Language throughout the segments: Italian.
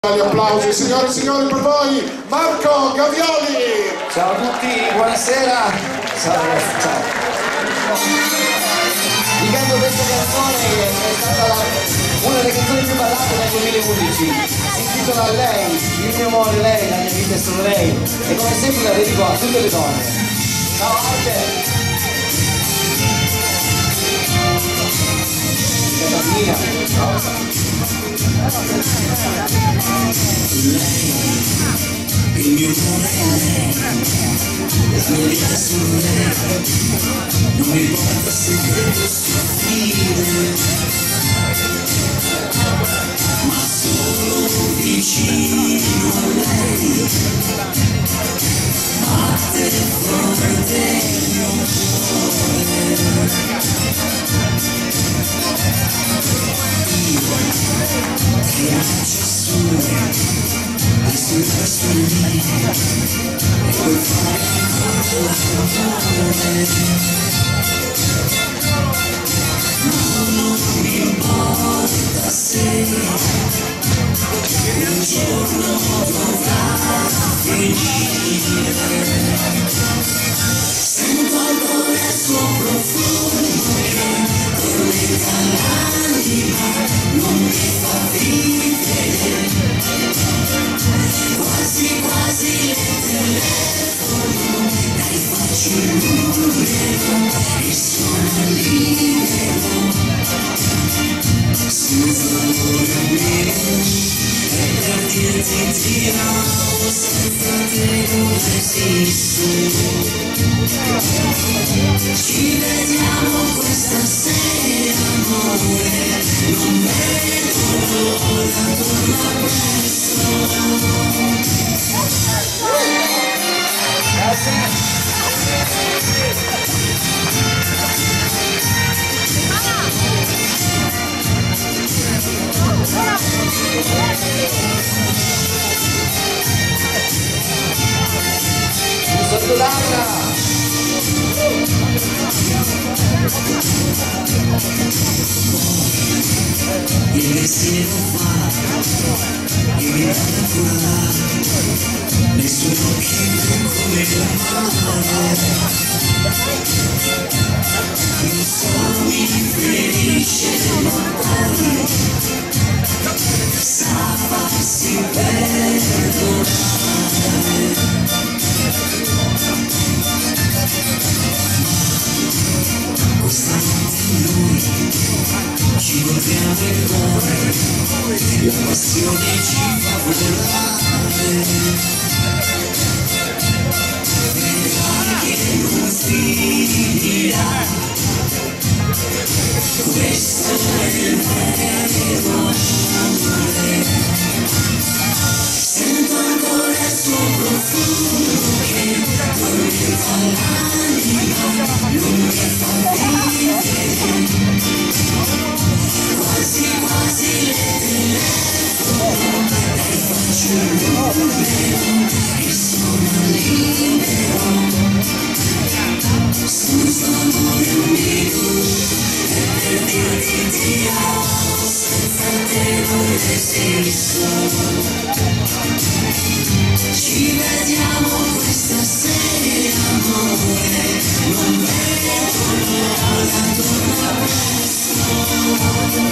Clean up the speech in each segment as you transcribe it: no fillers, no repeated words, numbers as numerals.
Gli applausi, signore e signori, per voi Marco Gavioli. Ciao a tutti, buonasera. Ciao ragazzi, ciao. Vi canto questa canzone che è stata una delle canzoni più ballate del 2011. Si intitola Lei, il mio amore, lei, la mia vita è solo lei. E come sempre la dedico a tutte le donne. Ciao Arte. Il mio cuore è lei, la mia vita è solo lei, non mi importa se devo soffrire, ma solo vicino a lei, batte forte il mio cuore. Che faccia sua le sue persone e puoi fare l'amore, ma non mi importa se un giorno dovrà finire. Sento ancora il suo profumo che tormenta l'anima, non mi fa vivere. Quasi le telefono, dai faccio il numero e sono libero. Scusa amore mio, è per dirti ti amo, senza te non esisto. Ci vediamo questa sera amore, non vedo l'ora, torna presto. Sotto l'aria. Il mestiere fa, il mio curare, nessuno chiede come amare, non so mi ferisce ma poi sa farsi perdonare. Questa notte noi ci volviamo il cuore, la passione ci fa volare, vedrai che non finirà, questo è il vero amore. Sento ancora il suo profumo che tormenta l'anima, non mi fa vivere. Quasi le telefono, dai faccio il numero e sono libero. Scusa amore mio, è per dirti ti amo, senza te non esisto. Ci vediamo questa sera amore, non vedo l'ora, torna presto.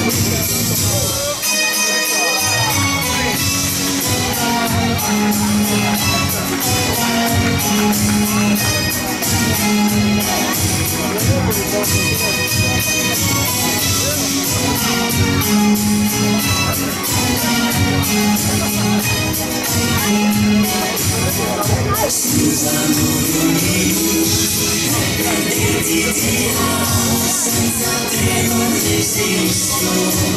Scusa amore mio, è per dirti ti amo, senza te non esisto.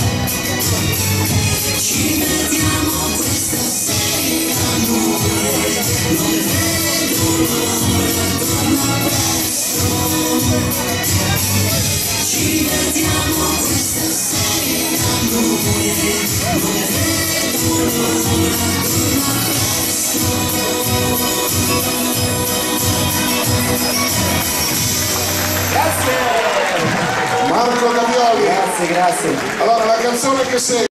Ci vediamo questa sera amore, non vedo l'ora, torna presto. Ci vediamo questa sera amore, non vedo l'ora, torna presto. Grazie. Marco Gavioli. Grazie. Allora la canzone che segue